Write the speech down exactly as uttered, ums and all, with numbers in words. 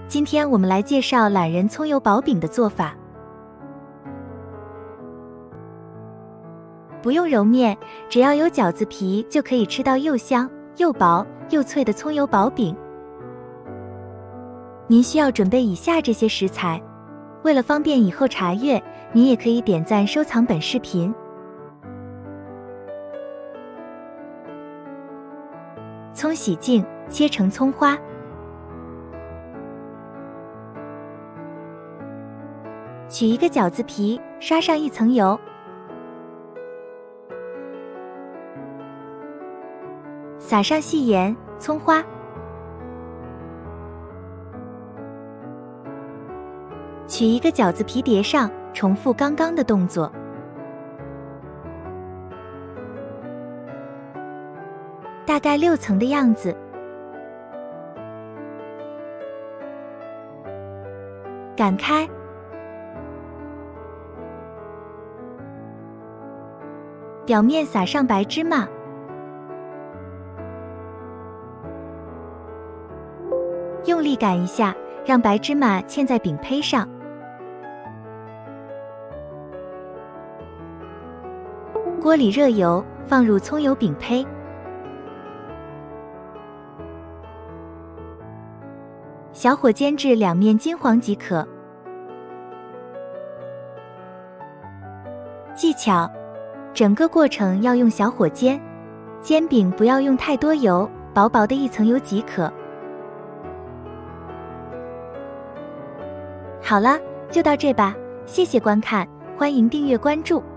今天我们来介绍懒人葱油薄饼的做法。不用揉面，只要有饺子皮就可以吃到又香又薄又脆的葱油薄饼。您需要准备以下这些食材，为了方便以后查阅，您也可以点赞收藏本视频。葱洗净，切成葱花。取一个饺子皮，刷上一层油，撒上细盐、葱花，取一个饺子皮叠上，重复刚刚的动作。大概六层的样子。擀开。表面撒上白芝麻，用力擀一下，让白芝麻嵌在饼胚上。锅里热油，放入葱油饼胚，小火煎至两面金黄即可。技巧：整个过程要用小火煎，煎饼不要用太多油，薄薄的一层油即可。好了，就到这吧，谢谢观看，欢迎订阅关注。